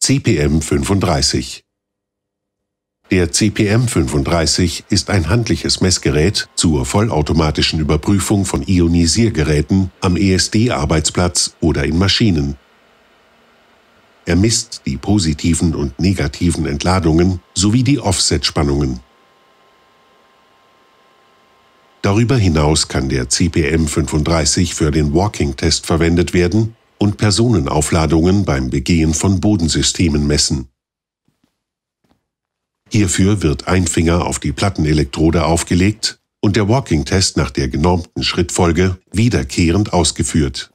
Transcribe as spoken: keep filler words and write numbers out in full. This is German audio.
C P M fünfunddreißig. Der C P M fünfunddreißig ist ein handliches Messgerät zur vollautomatischen Überprüfung von Ionisiergeräten am E S D-Arbeitsplatz oder in Maschinen. Er misst die positiven und negativen Entladungen sowie die Offset-Spannungen. Darüber hinaus kann der C P M fünfunddreißig für den Walking-Test verwendet werden und Personenaufladungen beim Begehen von Bodensystemen messen. Hierfür wird ein Finger auf die Plattenelektrode aufgelegt und der Walking-Test nach der genormten Schrittfolge wiederkehrend ausgeführt.